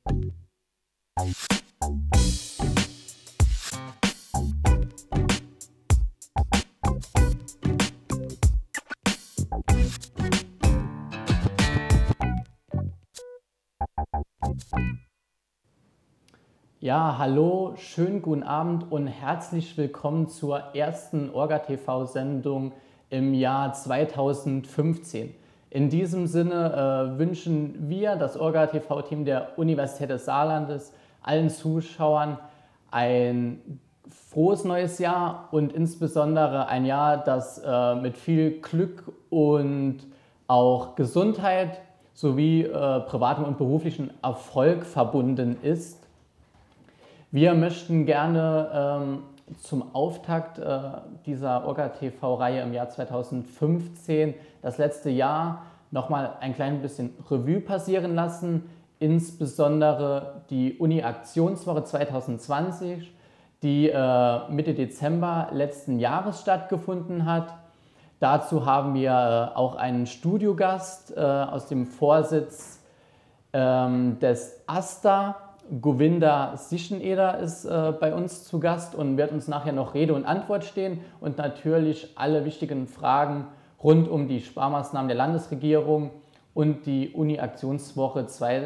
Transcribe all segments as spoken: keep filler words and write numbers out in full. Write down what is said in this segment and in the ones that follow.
Ja, hallo, schönen guten Abend und herzlich willkommen zur ersten Orga-T V-Sendung im Jahr zweitausendfünfzehn. In diesem Sinne äh, wünschen wir, das Orga-T V-Team der Universität des Saarlandes, allen Zuschauern ein frohes neues Jahr und insbesondere ein Jahr, das äh, mit viel Glück und auch Gesundheit sowie äh, privatem und beruflichem Erfolg verbunden ist. Wir möchten gerne ähm, zum Auftakt äh, dieser Orga-T V-Reihe im Jahr zweitausendfünfzehn das letzte Jahr nochmal ein klein bisschen Revue passieren lassen, insbesondere die Uni-Aktionswoche zweitausendzwanzig, die äh, Mitte Dezember letzten Jahres stattgefunden hat. Dazu haben wir äh, auch einen Studiogast äh, aus dem Vorsitz ähm, des AStA. Govinda Sischeneder ist äh, bei uns zu Gast und wird uns nachher noch Rede und Antwort stehen und natürlich alle wichtigen Fragen rund um die Sparmaßnahmen der Landesregierung und die Uni-Aktionswoche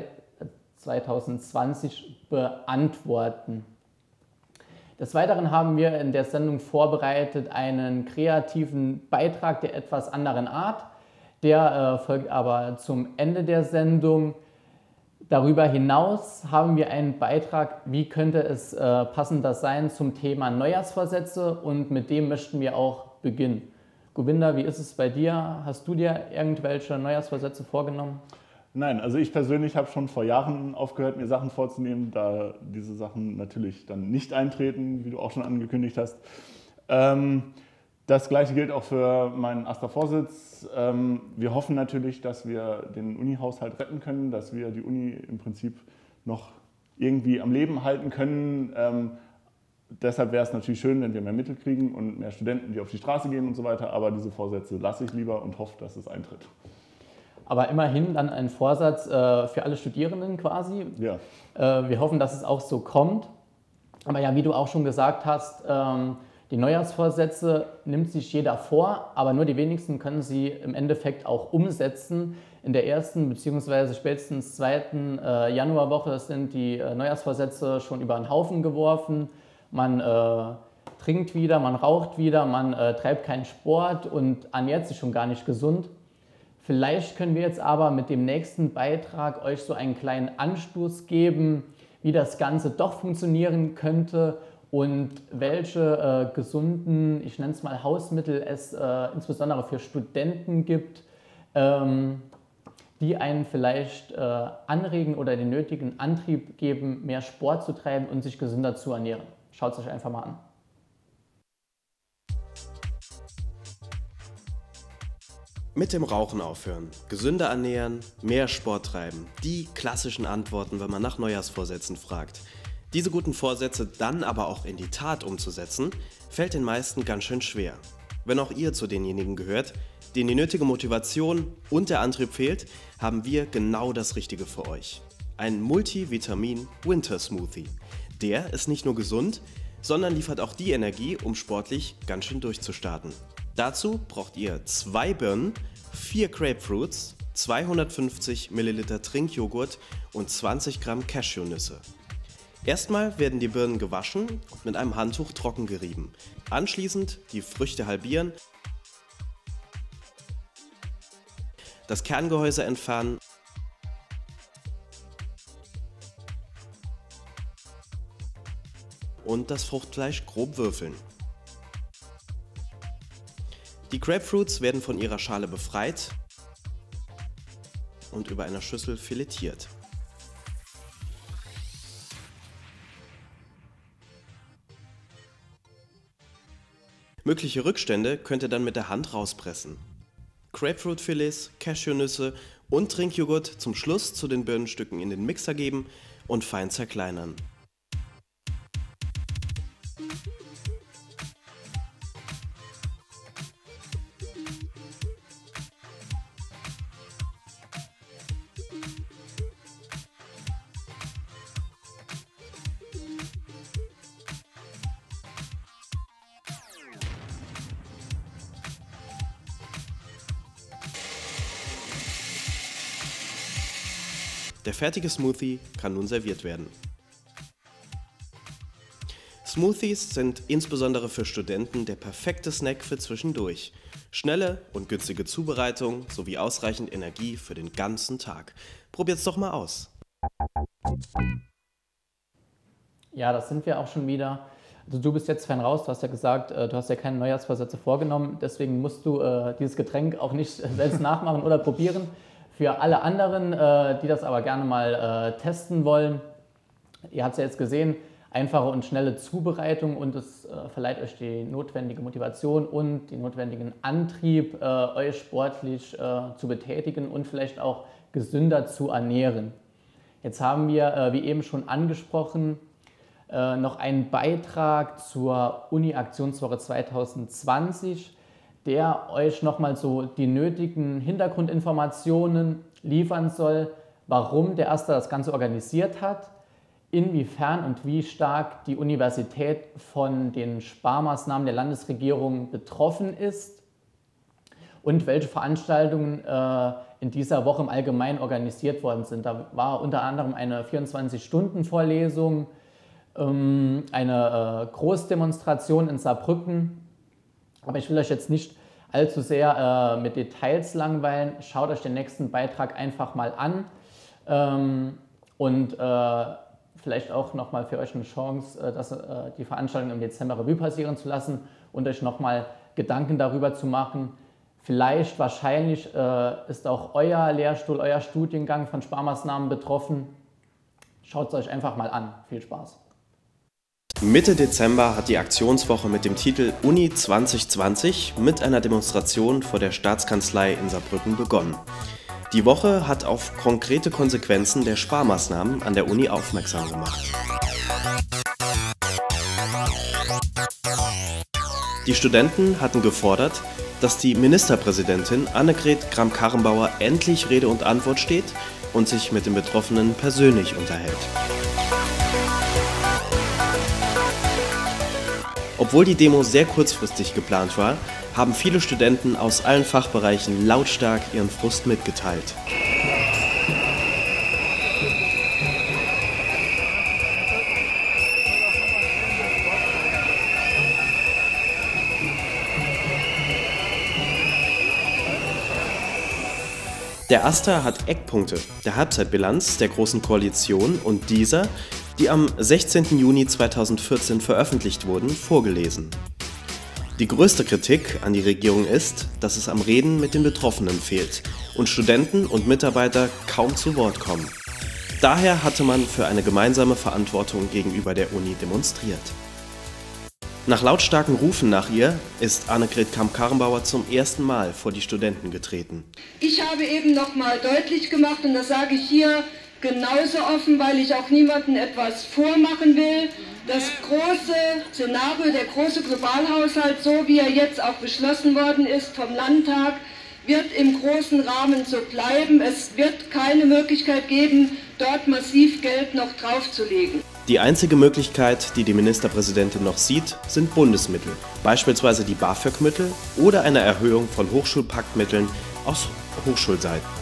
zweitausendzwanzig beantworten. Des Weiteren haben wir in der Sendung vorbereitet einen kreativen Beitrag der etwas anderen Art. Der äh, folgt aber zum Ende der Sendung. Darüber hinaus haben wir einen Beitrag, wie könnte es äh, passender sein, zum Thema Neujahrsvorsätze und mit dem möchten wir auch beginnen. Govinda, wie ist es bei dir? Hast du dir irgendwelche Neujahrsvorsätze vorgenommen? Nein, also ich persönlich habe schon vor Jahren aufgehört, mir Sachen vorzunehmen, da diese Sachen natürlich dann nicht eintreten, wie du auch schon angekündigt hast. Ähm, Das Gleiche gilt auch für meinen AStA-Vorsitz. Wir hoffen natürlich, dass wir den Uni-Haushalt retten können, dass wir die Uni im Prinzip noch irgendwie am Leben halten können. Deshalb wäre es natürlich schön, wenn wir mehr Mittel kriegen und mehr Studenten, die auf die Straße gehen und so weiter. Aber diese Vorsätze lasse ich lieber und hoffe, dass es eintritt. Aber immerhin dann ein Vorsatz äh, für alle Studierenden quasi. Ja. Äh, wir hoffen, dass es auch so kommt. Aber ja, wie du auch schon gesagt hast, ähm, die Neujahrsvorsätze nimmt sich jeder vor, aber nur die wenigsten können sie im Endeffekt auch umsetzen. In der ersten bzw. spätestens zweiten äh, Januarwoche sind die äh, Neujahrsvorsätze schon über den Haufen geworfen. Man äh, trinkt wieder, man raucht wieder, man äh, treibt keinen Sport und ernährt sich schon gar nicht gesund. Vielleicht können wir jetzt aber mit dem nächsten Beitrag euch so einen kleinen Anstoß geben, wie das Ganze doch funktionieren könnte und welche äh, gesunden, ich nenne es mal Hausmittel, es äh, insbesondere für Studenten gibt, ähm, die einen vielleicht äh, anregen oder den nötigen Antrieb geben, mehr Sport zu treiben und sich gesünder zu ernähren. Schaut es euch einfach mal an. Mit dem Rauchen aufhören, gesünder ernähren, mehr Sport treiben. Die klassischen Antworten, wenn man nach Neujahrsvorsätzen fragt. Diese guten Vorsätze dann aber auch in die Tat umzusetzen, fällt den meisten ganz schön schwer. Wenn auch ihr zu denjenigen gehört, denen die nötige Motivation und der Antrieb fehlt, haben wir genau das Richtige für euch. Ein Multivitamin-Winter-Smoothie. Der ist nicht nur gesund, sondern liefert auch die Energie, um sportlich ganz schön durchzustarten. Dazu braucht ihr zwei Birnen, vier Grapefruits, zweihundertfünfzig Milliliter Trinkjoghurt und zwanzig Gramm Cashewnüsse. Erstmal werden die Birnen gewaschen und mit einem Handtuch trocken gerieben. Anschließend die Früchte halbieren, das Kerngehäuse entfernen und das Fruchtfleisch grob würfeln. Die Grapefruits werden von ihrer Schale befreit und über einer Schüssel filetiert. Mögliche Rückstände könnt ihr dann mit der Hand rauspressen. Grapefruitfilets, Cashewnüsse und Trinkjoghurt zum Schluss zu den Birnenstücken in den Mixer geben und fein zerkleinern. Der fertige Smoothie kann nun serviert werden. Smoothies sind insbesondere für Studenten der perfekte Snack für zwischendurch. Schnelle und günstige Zubereitung sowie ausreichend Energie für den ganzen Tag. Probiert's doch mal aus. Ja, das sind wir auch schon wieder. Also du bist jetzt fein raus, du hast ja gesagt, du hast ja keine Neujahrsvorsätze vorgenommen, deswegen musst du äh, dieses Getränk auch nicht selbst nachmachen oder probieren. Für alle anderen, äh, die das aber gerne mal äh, testen wollen, ihr habt es ja jetzt gesehen, einfache und schnelle Zubereitung und es äh, verleiht euch die notwendige Motivation und den notwendigen Antrieb, äh, euch sportlich äh, zu betätigen und vielleicht auch gesünder zu ernähren. Jetzt haben wir, äh, wie eben schon angesprochen, äh, noch einen Beitrag zur Uni-Aktionswoche zweitausendzwanzig, der euch nochmal so die nötigen Hintergrundinformationen liefern soll, warum der Erste das Ganze organisiert hat, inwiefern und wie stark die Universität von den Sparmaßnahmen der Landesregierung betroffen ist und welche Veranstaltungen äh, in dieser Woche im Allgemeinen organisiert worden sind. Da war unter anderem eine vierundzwanzig-Stunden-Vorlesung, ähm, eine äh, Großdemonstration in Saarbrücken. Aber ich will euch jetzt nicht allzu sehr äh, mit Details langweilen. Schaut euch den nächsten Beitrag einfach mal an ähm, und äh, vielleicht auch nochmal für euch eine Chance, dass, äh, die Veranstaltung im Dezember Revue passieren zu lassen und euch nochmal Gedanken darüber zu machen. Vielleicht, wahrscheinlich äh, ist auch euer Lehrstuhl, euer Studiengang von Sparmaßnahmen betroffen. Schaut es euch einfach mal an. Viel Spaß. Mitte Dezember hat die Aktionswoche mit dem Titel Uni zwanzig zwanzig mit einer Demonstration vor der Staatskanzlei in Saarbrücken begonnen. Die Woche hat auf konkrete Konsequenzen der Sparmaßnahmen an der Uni aufmerksam gemacht. Die Studenten hatten gefordert, dass die Ministerpräsidentin Annegret Kramp-Karrenbauer endlich Rede und Antwort steht und sich mit den Betroffenen persönlich unterhält. Obwohl die Demo sehr kurzfristig geplant war, haben viele Studenten aus allen Fachbereichen lautstark ihren Frust mitgeteilt. Der AStA hat Eckpunkte der Halbzeitbilanz der Großen Koalition und dieser, die am sechzehnten Juni zweitausendvierzehn veröffentlicht wurden, vorgelesen. Die größte Kritik an die Regierung ist, dass es am Reden mit den Betroffenen fehlt und Studenten und Mitarbeiter kaum zu Wort kommen. Daher hatte man für eine gemeinsame Verantwortung gegenüber der Uni demonstriert. Nach lautstarken Rufen nach ihr ist Annegret Kramp-Karrenbauer zum ersten Mal vor die Studenten getreten. Ich habe eben noch mal deutlich gemacht, und das sage ich hier genauso offen, weil ich auch niemandem etwas vormachen will, das große Szenario, der große Globalhaushalt, so wie er jetzt auch beschlossen worden ist vom Landtag, wird im großen Rahmen so bleiben. Es wird keine Möglichkeit geben, dort massiv Geld noch draufzulegen. Die einzige Möglichkeit, die die Ministerpräsidentin noch sieht, sind Bundesmittel, beispielsweise die BAföG-Mittel oder eine Erhöhung von Hochschulpaktmitteln aus Hochschulseiten.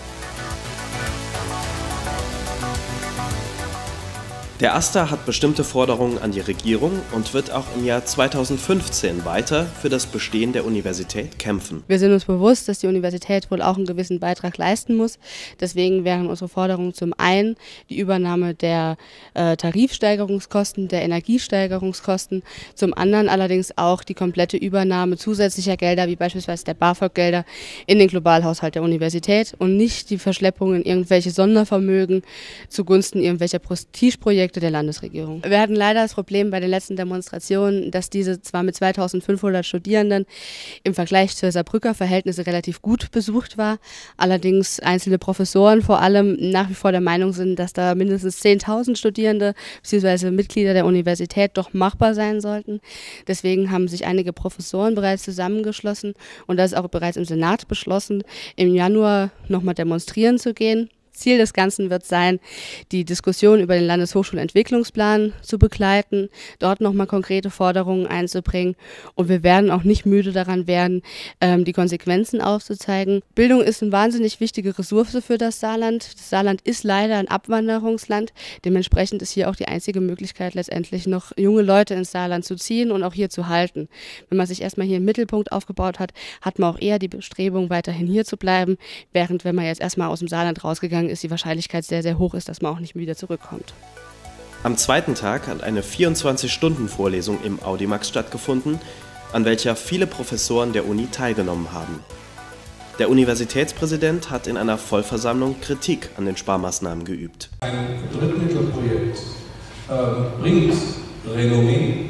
Der AStA hat bestimmte Forderungen an die Regierung und wird auch im Jahr zweitausendfünfzehn weiter für das Bestehen der Universität kämpfen. Wir sind uns bewusst, dass die Universität wohl auch einen gewissen Beitrag leisten muss. Deswegen wären unsere Forderungen zum einen die Übernahme der äh, Tarifsteigerungskosten, der Energiesteigerungskosten, zum anderen allerdings auch die komplette Übernahme zusätzlicher Gelder, wie beispielsweise der BAföG-Gelder, in den Globalhaushalt der Universität und nicht die Verschleppung in irgendwelche Sondervermögen zugunsten irgendwelcher Prestigeprojekte der Landesregierung. Wir hatten leider das Problem bei den letzten Demonstrationen, dass diese zwar mit zweitausendfünfhundert Studierenden im Vergleich zu Saarbrücker Verhältnisse relativ gut besucht war, allerdings einzelne Professoren vor allem nach wie vor der Meinung sind, dass da mindestens zehntausend Studierende bzw. Mitglieder der Universität doch machbar sein sollten. Deswegen haben sich einige Professoren bereits zusammengeschlossen und das ist auch bereits im Senat beschlossen, im Januar nochmal demonstrieren zu gehen. Ziel des Ganzen wird sein, die Diskussion über den Landeshochschulentwicklungsplan zu begleiten, dort nochmal konkrete Forderungen einzubringen und wir werden auch nicht müde daran werden, die Konsequenzen aufzuzeigen. Bildung ist eine wahnsinnig wichtige Ressource für das Saarland. Das Saarland ist leider ein Abwanderungsland, dementsprechend ist hier auch die einzige Möglichkeit letztendlich noch junge Leute ins Saarland zu ziehen und auch hier zu halten. Wenn man sich erstmal hier einen Mittelpunkt aufgebaut hat, hat man auch eher die Bestrebung, weiterhin hier zu bleiben, während wenn man jetzt erstmal aus dem Saarland rausgegangen ist, die Wahrscheinlichkeit sehr, sehr hoch ist, dass man auch nicht mehr wieder zurückkommt. Am zweiten Tag hat eine vierundzwanzig-Stunden-Vorlesung im Audimax stattgefunden, an welcher viele Professoren der Uni teilgenommen haben. Der Universitätspräsident hat in einer Vollversammlung Kritik an den Sparmaßnahmen geübt. Ein Drittmittelprojekt äh, bringt Renommee,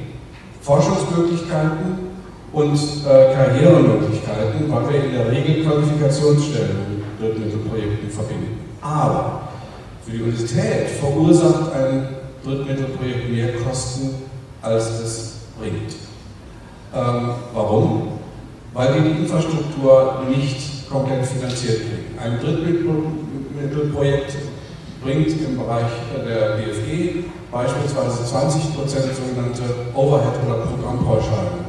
Forschungsmöglichkeiten und äh, Karrieremöglichkeiten, weil wir in der Regel Qualifikationsstellen mit Drittmittelprojekten verbinden. Aber für die Universität verursacht ein Drittmittelprojekt mehr Kosten, als es bringt. Ähm, warum? Weil wir die Infrastruktur nicht komplett finanziert kriegen. Ein Drittmittelprojekt bringt im Bereich der B F G beispielsweise zwanzig Prozent sogenannte Overhead- oder Programmpauschalen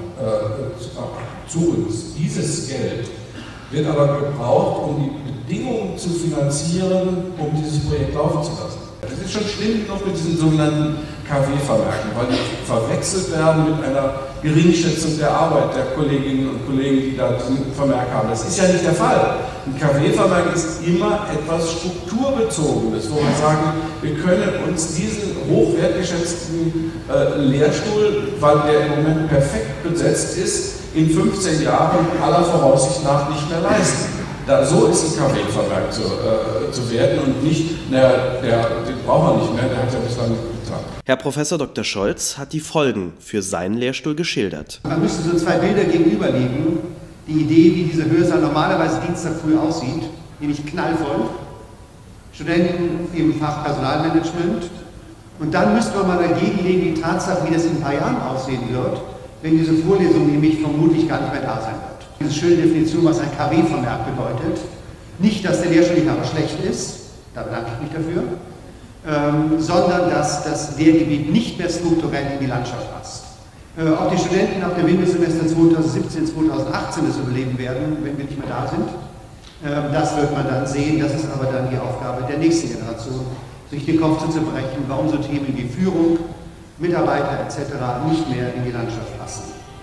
äh, zu uns. Dieses Geld wird aber gebraucht, um die Bedingungen zu finanzieren, um dieses Projekt laufen zu lassen. Es ist schon schlimm genug mit diesen sogenannten K W-Vermerken, weil die verwechselt werden mit einer Geringschätzung der Arbeit der Kolleginnen und Kollegen, die da diesen Vermerk haben. Das ist ja nicht der Fall. Ein K W-Vermerk ist immer etwas Strukturbezogenes, wo wir sagen, wir können uns diesen hochwertgeschätzten äh, Lehrstuhl, weil der im Moment perfekt besetzt ist, in fünfzehn Jahren aller Voraussicht nach nicht mehr leisten. Da, so ist ein K W-Vermerk zu, äh, zu werden und nicht, naja, der, den brauchen wir nicht mehr, der hat ja bislang nicht getan. Herr Professor Doktor Scholz hat die Folgen für seinen Lehrstuhl geschildert. Man müsste so zwei Bilder gegenüberlegen. Die Idee, wie diese Hörsaal normalerweise Dienstag früh aussieht, nämlich knallvoll. Studenten im Fach Personalmanagement. Und dann müsste man mal dagegen legen die Tatsache, wie das in ein paar Jahren aussehen wird, wenn diese Vorlesung nämlich vermutlich gar nicht mehr da sein wird. Diese schöne Definition, was ein K W-Vermerk bedeutet. Nicht, dass der Lehrstuhleinhaber schlecht ist, da bedanke ich mich dafür, ähm, sondern dass das Lehrgebiet nicht mehr strukturell in die Landschaft passt. Äh, ob die Studenten nach dem Wintersemester zweitausendsiebzehn, zweitausendachtzehn das überleben werden, wenn wir nicht mehr da sind, äh, das wird man dann sehen. Das ist aber dann die Aufgabe der nächsten Generation, sich den Kopf zu zerbrechen, warum so Themen wie Führung, Mitarbeiter et cetera nicht mehr in die Landschaft passen.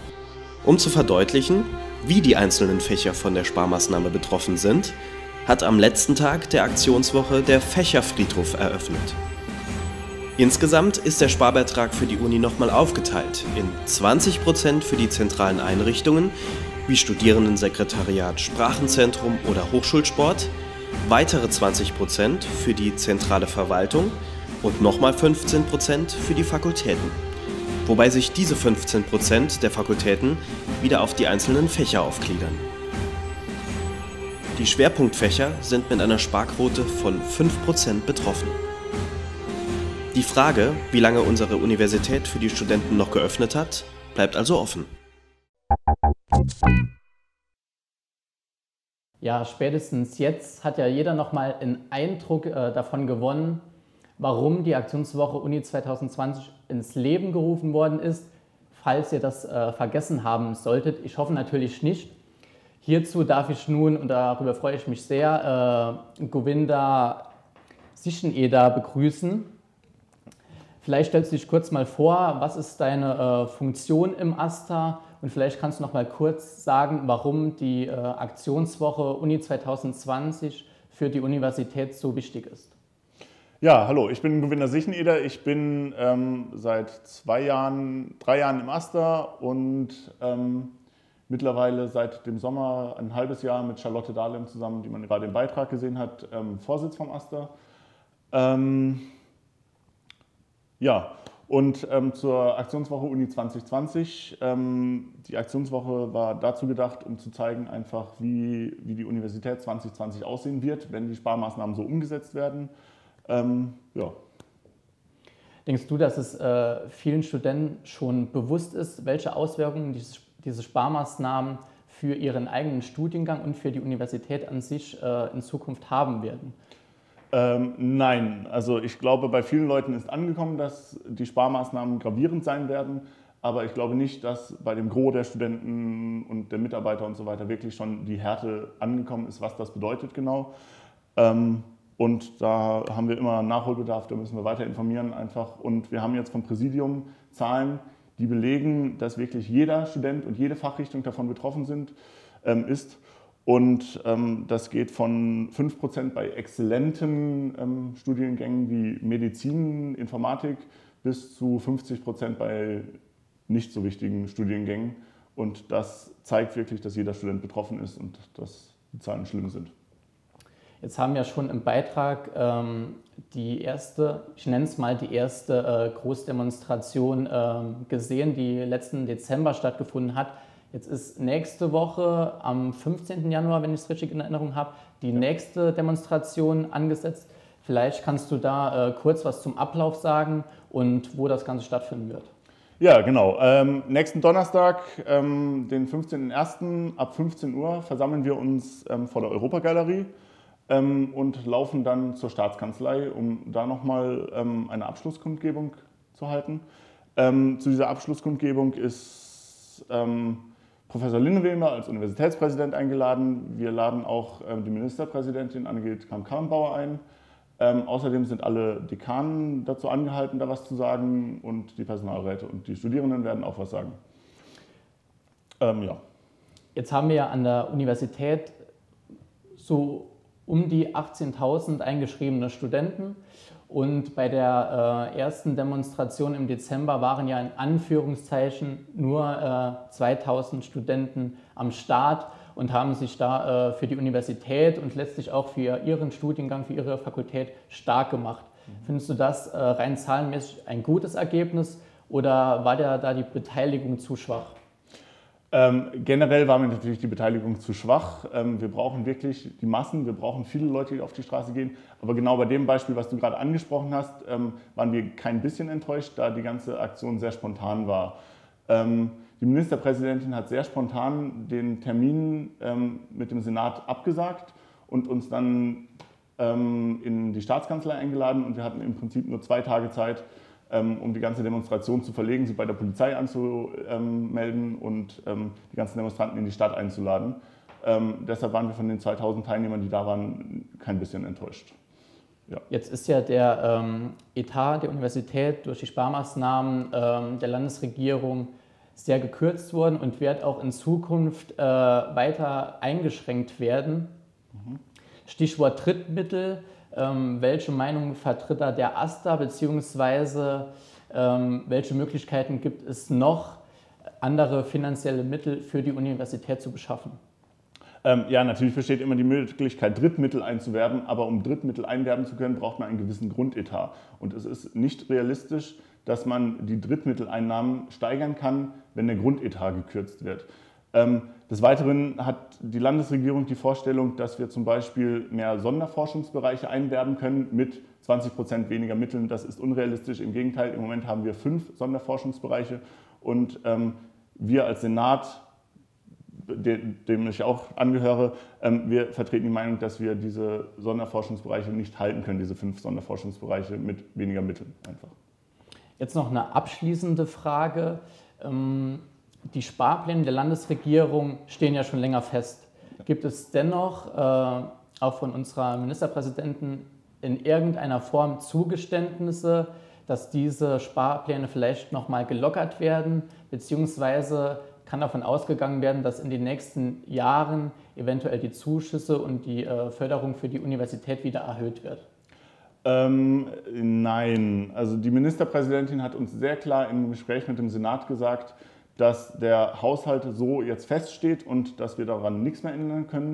Um zu verdeutlichen, wie die einzelnen Fächer von der Sparmaßnahme betroffen sind, hat am letzten Tag der Aktionswoche der Fächerfriedhof eröffnet. Insgesamt ist der Sparbeitrag für die Uni nochmal aufgeteilt in zwanzig Prozent für die zentralen Einrichtungen wie Studierendensekretariat, Sprachenzentrum oder Hochschulsport, weitere zwanzig Prozent für die zentrale Verwaltung und nochmal fünfzehn Prozent für die Fakultäten. Wobei sich diese fünfzehn Prozent der Fakultäten wieder auf die einzelnen Fächer aufgliedern. Die Schwerpunktfächer sind mit einer Sparquote von fünf Prozent betroffen. Die Frage, wie lange unsere Universität für die Studenten noch geöffnet hat, bleibt also offen. Ja, spätestens jetzt hat ja jeder nochmal einen Eindruck äh, davon gewonnen, warum die Aktionswoche Uni zwanzig zwanzig ins Leben gerufen worden ist, falls ihr das äh, vergessen haben solltet. Ich hoffe natürlich nicht. Hierzu darf ich nun, und darüber freue ich mich sehr, äh, Govinda Sicheneder begrüßen. Vielleicht stellst du dich kurz mal vor, was ist deine äh, Funktion im AStA und vielleicht kannst du noch mal kurz sagen, warum die äh, Aktionswoche Uni zwanzig zwanzig für die Universität so wichtig ist. Ja, hallo, ich bin Govinda Sicheneder. Ich bin ähm, seit zwei Jahren, drei Jahren im AStA und ähm, mittlerweile seit dem Sommer ein halbes Jahr mit Charlotte Dahlem zusammen, die man gerade im Beitrag gesehen hat, ähm, Vorsitz vom AStA. Ähm, ja, und ähm, zur Aktionswoche Uni zwanzig zwanzig. Ähm, die Aktionswoche war dazu gedacht, um zu zeigen, einfach wie, wie die Universität zwanzig zwanzig aussehen wird, wenn die Sparmaßnahmen so umgesetzt werden. Ähm, ja. Denkst du, dass es äh, vielen Studenten schon bewusst ist, welche Auswirkungen diese, diese Sparmaßnahmen für ihren eigenen Studiengang und für die Universität an sich äh, in Zukunft haben werden? Ähm, nein, also ich glaube, bei vielen Leuten ist angekommen, dass die Sparmaßnahmen gravierend sein werden. Aber ich glaube nicht, dass bei dem Gros der Studenten und der Mitarbeiter und so weiter wirklich schon die Härte angekommen ist, was das bedeutet genau. Ähm, und da haben wir immer Nachholbedarf, da müssen wir weiter informieren einfach. Und wir haben jetzt vom Präsidium Zahlen, die belegen, dass wirklich jeder Student und jede Fachrichtung davon betroffen sind, ähm, ist. Und ähm, das geht von fünf Prozent bei exzellenten ähm, Studiengängen wie Medizin, Informatik bis zu fünfzig Prozent bei nicht so wichtigen Studiengängen. Und das zeigt wirklich, dass jeder Student betroffen ist und dass die Zahlen schlimm sind. Jetzt haben wir schon im Beitrag ähm, die erste, ich nenne es mal die erste äh, Großdemonstration äh, gesehen, die letzten Dezember stattgefunden hat. Jetzt ist nächste Woche am fünfzehnten Januar, wenn ich es richtig in Erinnerung habe, die nächste Demonstration angesetzt. Vielleicht kannst du da äh, kurz was zum Ablauf sagen und wo das Ganze stattfinden wird. Ja, genau. Ähm, nächsten Donnerstag, ähm, den fünfzehnten ersten ab fünfzehn Uhr, versammeln wir uns ähm, vor der Europagalerie ähm, und laufen dann zur Staatskanzlei, um da nochmal ähm, eine Abschlusskundgebung zu halten. Ähm, zu dieser Abschlusskundgebung ist ähm, Professor Linneweber als Universitätspräsident eingeladen. Wir laden auch ähm, die Ministerpräsidentin Annegret Kramp-Karrenbauer ein. Ähm, außerdem sind alle Dekanen dazu angehalten, da was zu sagen, und die Personalräte und die Studierenden werden auch was sagen. Ähm, ja. Jetzt haben wir ja an der Universität so um die achtzehntausend eingeschriebene Studenten und bei der äh, ersten Demonstration im Dezember waren ja in Anführungszeichen nur äh, zweitausend Studenten am Start und haben sich da äh, für die Universität und letztlich auch für ihren Studiengang, für ihre Fakultät stark gemacht. Mhm. Findest du das äh, rein zahlenmäßig ein gutes Ergebnis oder war der, da die Beteiligung zu schwach? Ähm, generell war mir natürlich die Beteiligung zu schwach. Ähm, wir brauchen wirklich die Massen, wir brauchen viele Leute, die auf die Straße gehen. Aber genau bei dem Beispiel, was du gerade angesprochen hast, ähm, waren wir kein bisschen enttäuscht, da die ganze Aktion sehr spontan war. Ähm, die Ministerpräsidentin hat sehr spontan den Termin ähm, mit dem Senat abgesagt und uns dann ähm, in die Staatskanzlei eingeladen. Und wir hatten im Prinzip nur zwei Tage Zeit, um die ganze Demonstration zu verlegen, sie bei der Polizei anzumelden und ähm, die ganzen Demonstranten in die Stadt einzuladen. Ähm, deshalb waren wir von den zweitausend Teilnehmern, die da waren, kein bisschen enttäuscht. Ja. Jetzt ist ja der ähm, Etat der Universität durch die Sparmaßnahmen ähm, der Landesregierung sehr gekürzt worden und wird auch in Zukunft äh, weiter eingeschränkt werden. Mhm. Stichwort Drittmittel. Ähm, welche Meinung vertritt da der AStA, beziehungsweise ähm, welche Möglichkeiten gibt es noch, andere finanzielle Mittel für die Universität zu beschaffen? Ähm, ja, natürlich besteht immer die Möglichkeit, Drittmittel einzuwerben, aber um Drittmittel einwerben zu können, braucht man einen gewissen Grundetat. Und es ist nicht realistisch, dass man die Drittmitteleinnahmen steigern kann, wenn der Grundetat gekürzt wird. Ähm, Des Weiteren hat die Landesregierung die Vorstellung, dass wir zum Beispiel mehr Sonderforschungsbereiche einwerben können mit zwanzig Prozent weniger Mitteln. Das ist unrealistisch. Im Gegenteil, im Moment haben wir fünf Sonderforschungsbereiche und ähm, wir als Senat, dem, dem ich auch angehöre, ähm, wir vertreten die Meinung, dass wir diese Sonderforschungsbereiche nicht halten können, diese fünf Sonderforschungsbereiche mit weniger Mitteln einfach. Jetzt noch eine abschließende Frage. Ähm Die Sparpläne der Landesregierung stehen ja schon länger fest. Gibt es dennoch äh, auch von unserer Ministerpräsidentin in irgendeiner Form Zugeständnisse, dass diese Sparpläne vielleicht noch mal gelockert werden, beziehungsweise kann davon ausgegangen werden, dass in den nächsten Jahren eventuell die Zuschüsse und die äh, Förderung für die Universität wieder erhöht wird? Ähm, nein, also die Ministerpräsidentin hat uns sehr klar im Gespräch mit dem Senat gesagt, dass der Haushalt so jetzt feststeht und dass wir daran nichts mehr ändern können.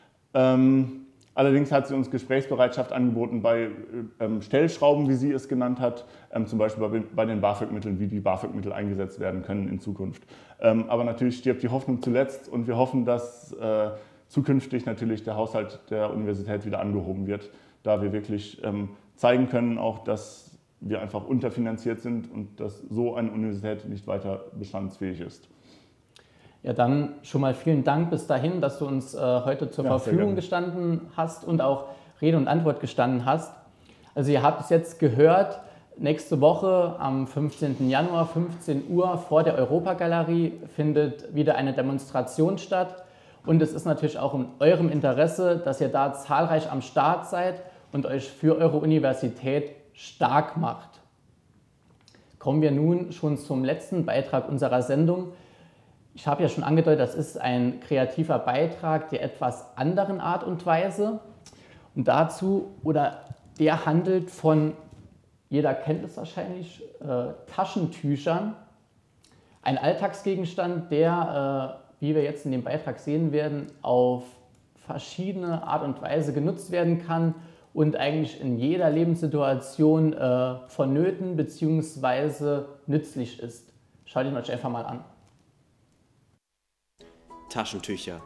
Ähm, allerdings hat sie uns Gesprächsbereitschaft angeboten bei ähm, Stellschrauben, wie sie es genannt hat, ähm, zum Beispiel bei, bei den BAföG-Mitteln, wie die BAföG-Mittel eingesetzt werden können in Zukunft. Ähm, aber natürlich stirbt die Hoffnung zuletzt und wir hoffen, dass äh, zukünftig natürlich der Haushalt der Universität wieder angehoben wird, da wir wirklich ähm, zeigen können, auch dass wir einfach unterfinanziert sind und dass so eine Universität nicht weiter bestandsfähig ist. Ja, dann schon mal vielen Dank bis dahin, dass du uns äh, heute zur ja, Verfügung gestanden hast und auch Rede und Antwort gestanden hast. Also ihr habt es jetzt gehört, nächste Woche am fünfzehnten Januar, fünfzehn Uhr vor der Europagalerie findet wieder eine Demonstration statt. Und es ist natürlich auch in eurem Interesse, dass ihr da zahlreich am Start seid und euch für eure Universität stark macht. Kommen wir nun schon zum letzten Beitrag unserer Sendung. Ich habe ja schon angedeutet, das ist ein kreativer Beitrag der etwas anderen Art und Weise. Und dazu, oder der handelt von, jeder kennt es wahrscheinlich, äh, Taschentüchern. Ein Alltagsgegenstand, der, äh, wie wir jetzt in dem Beitrag sehen werden, auf verschiedene Art und Weise genutzt werden kann und eigentlich in jeder Lebenssituation äh, vonnöten bzw. nützlich ist. Schaut ihn euch einfach mal an. Taschentücher.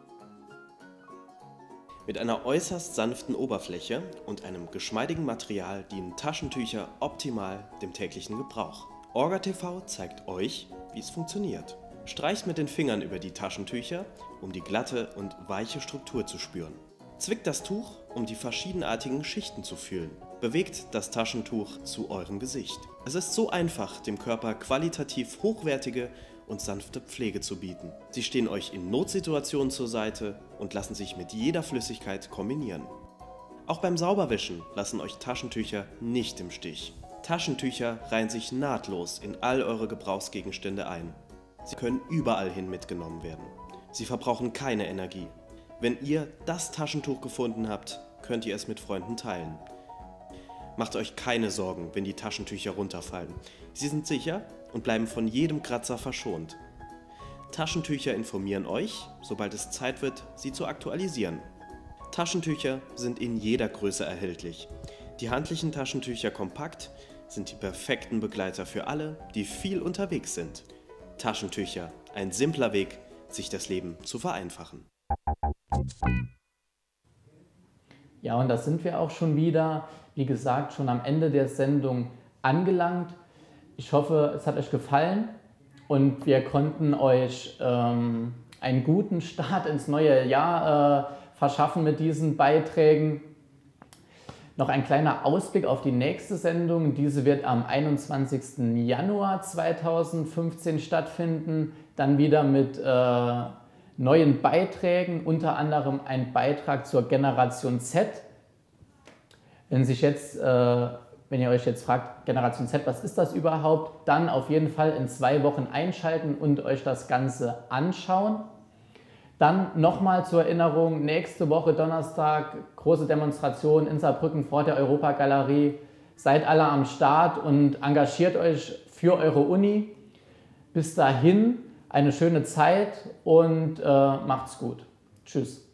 Mit einer äußerst sanften Oberfläche und einem geschmeidigen Material dienen Taschentücher optimal dem täglichen Gebrauch. OrgaTV zeigt euch, wie es funktioniert. Streicht mit den Fingern über die Taschentücher, um die glatte und weiche Struktur zu spüren. Zwickt das Tuch, um die verschiedenartigen Schichten zu fühlen. Bewegt das Taschentuch zu eurem Gesicht. Es ist so einfach, dem Körper qualitativ hochwertige und sanfte Pflege zu bieten. Sie stehen euch in Notsituationen zur Seite und lassen sich mit jeder Flüssigkeit kombinieren. Auch beim Sauberwischen lassen euch Taschentücher nicht im Stich. Taschentücher reihen sich nahtlos in all eure Gebrauchsgegenstände ein. Sie können überall hin mitgenommen werden. Sie verbrauchen keine Energie. Wenn ihr das Taschentuch gefunden habt, könnt ihr es mit Freunden teilen. Macht euch keine Sorgen, wenn die Taschentücher runterfallen. Sie sind sicher und bleiben von jedem Kratzer verschont. Taschentücher informieren euch, sobald es Zeit wird, sie zu aktualisieren. Taschentücher sind in jeder Größe erhältlich. Die handlichen Taschentücher kompakt sind die perfekten Begleiter für alle, die viel unterwegs sind. Taschentücher, ein simpler Weg, sich das Leben zu vereinfachen. Ja, und da sind wir auch schon wieder, wie gesagt, schon am Ende der Sendung angelangt. Ich hoffe, es hat euch gefallen und wir konnten euch ähm, einen guten Start ins neue Jahr äh, verschaffen mit diesen Beiträgen. Noch ein kleiner Ausblick auf die nächste Sendung. Diese wird am einundzwanzigsten Januar zweitausendfünfzehn stattfinden. Dann wieder mit äh, neuen Beiträgen, unter anderem ein Beitrag zur Generation Z. Wenn sich jetzt, äh, wenn ihr euch jetzt fragt, Generation Z, was ist das überhaupt, dann auf jeden Fall in zwei Wochen einschalten und euch das Ganze anschauen. Dann nochmal zur Erinnerung, nächste Woche Donnerstag, große Demonstration in Saarbrücken vor der Europagalerie. Seid alle am Start und engagiert euch für eure Uni. Bis dahin eine schöne Zeit und äh, macht's gut. Tschüss.